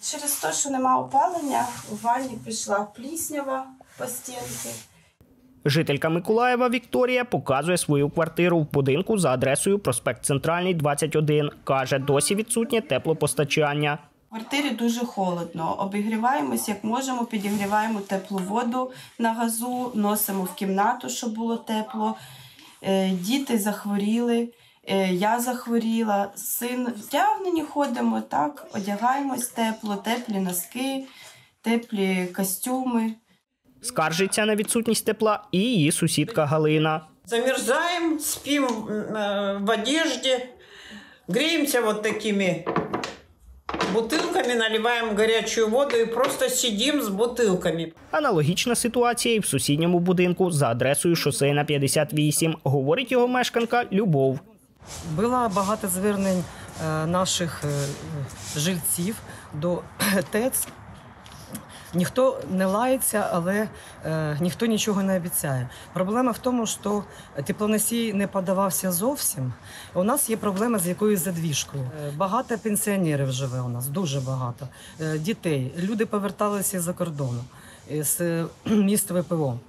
Через те, що немає опалення, у ванні пішла пліснява по стінці. Жителька Миколаєва Вікторія показує свою квартиру в будинку за адресою проспект Центральний, 21. Каже, досі відсутнє теплопостачання. В квартирі дуже холодно. Обігріваємось, як можемо, підігріваємо теплу воду на газу, носимо в кімнату, щоб було тепло. Діти захворіли, я захворіла, син вдягнені ходимо, так, одягаємось тепло, теплі носки, теплі костюми. Скаржиться на відсутність тепла і її сусідка Галина. Замерзаем, спим в одежде, греемся вот такими бутылками, наливаем горячую воду и просто сидим с бутылками. Аналогічна ситуація і в сусідньому будинку за адресою Шосейна, 58, говорить його мешканка Любов. Було багато звернень наших жильців до ТЕЦ. Ніхто не лається, але ніхто нічого не обіцяє. Проблема в тому, що теплоносій не подавався зовсім. У нас є проблема з якоюсь задвіжкою. Багато пенсіонерів живе у нас, дуже багато. Дітей. Люди поверталися з-за кордону, з міст ВПО.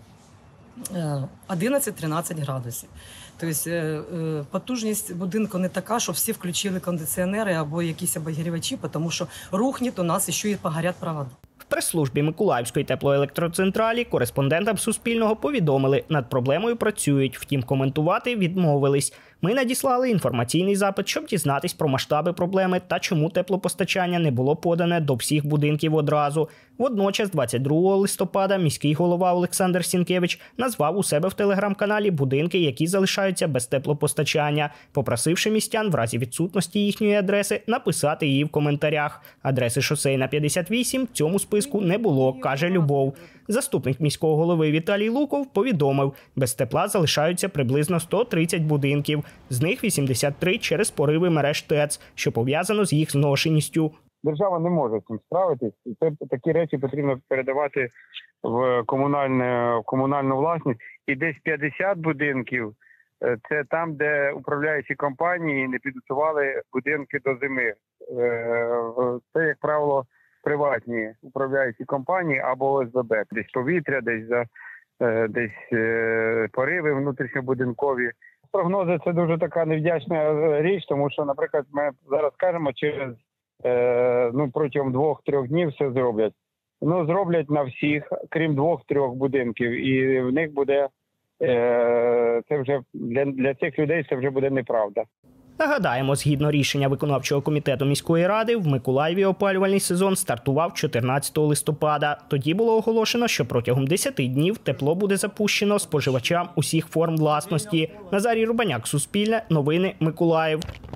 11-13 градусів. Тобто потужність будинку не така, що всі включили кондиціонери або якісь обігрівачі, тому що рухнуть у нас ще й погорять провода. В прес-службі Миколаївської теплоелектроцентралі кореспондентам Суспільного повідомили, над проблемою працюють, втім коментувати відмовились. Ми надіслали інформаційний запит, щоб дізнатись про масштаби проблеми та чому теплопостачання не було подане до всіх будинків одразу. Водночас 22 листопада міський голова Олександр Сінкевич назвав у себе в телеграм-каналі будинки, які залишаються без теплопостачання, попросивши містян в разі відсутності їхньої адреси написати її в коментарях. Адреси Шосейна, 58 в цьому списку не було, каже Любов. Заступник міського голови Віталій Луков повідомив, без тепла залишаються приблизно 130 будинків, з них 83 через пориви мереж ТЕЦ, що пов'язано з їх зношеністю. Держава не може з цим справитись. Такі речі потрібно передавати в комунальну власність. І десь 50 будинків – це там, де управляючі компанії не підготували будинки до зими. Це, як правило, приватні управляючі компанії або ОСББ. Десь повітря, десь пориви внутрішньобудинкові. Прогнози – це дуже така невдячна річ, тому що, наприклад, ми зараз кажемо, через протягом 2-3 днів все зроблять. Зроблять на всіх, крім 2-3 будинків, і в них буде, це вже для цих людей це вже буде неправда. Нагадаємо, згідно рішення виконавчого комітету міської ради, в Миколаєві опалювальний сезон стартував 14 листопада. Тоді було оголошено, що протягом 10 днів тепло буде запущено споживачам усіх форм власності. Назарій Рубаняк, Суспільне, новини, Миколаїв.